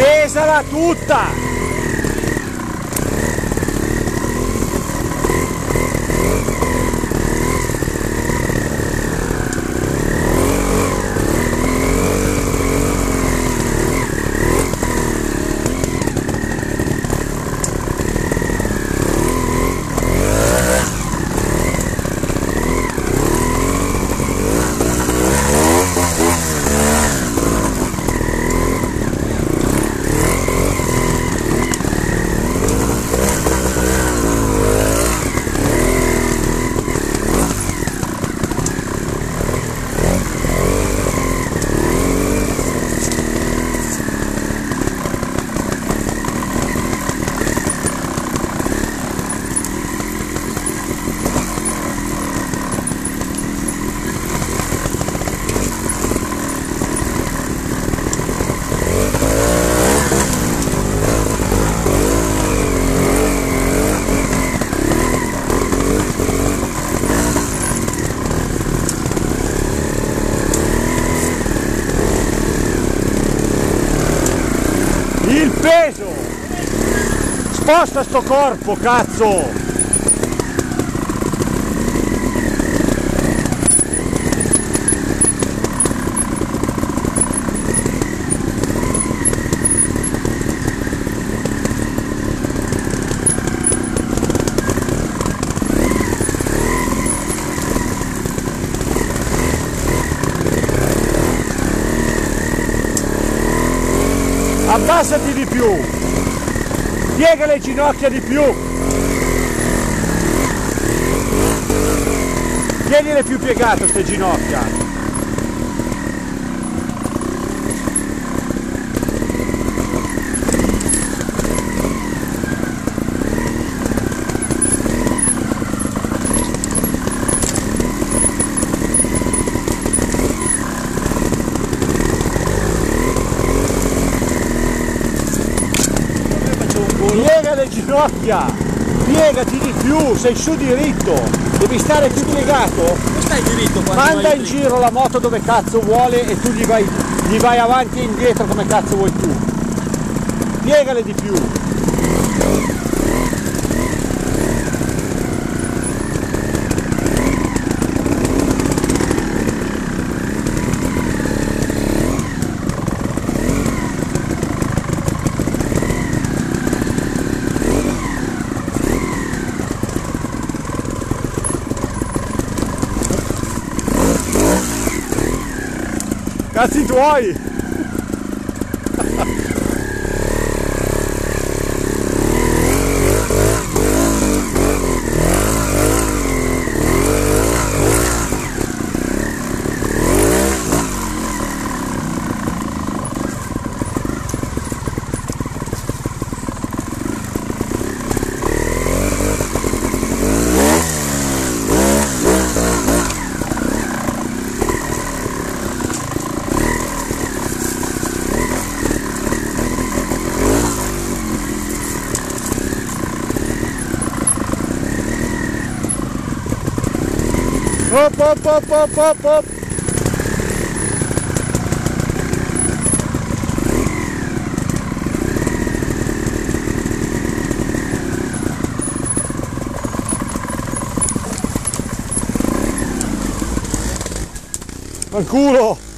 Pesala tutta! Il peso! Sposta sto corpo, cazzo! Abbassati di più, piega le ginocchia di più, tienile più piegato queste ginocchia. Piega le ginocchia, piegati di più, sei su diritto, devi stare più piegato. Non stai diritto quando manda in giro la moto dove cazzo vuole e tu gli vai avanti e indietro come cazzo vuoi tu. Piegale di più. Cazzi tuoi! Hop, hop, hop, hop, hop, hop. Al culo.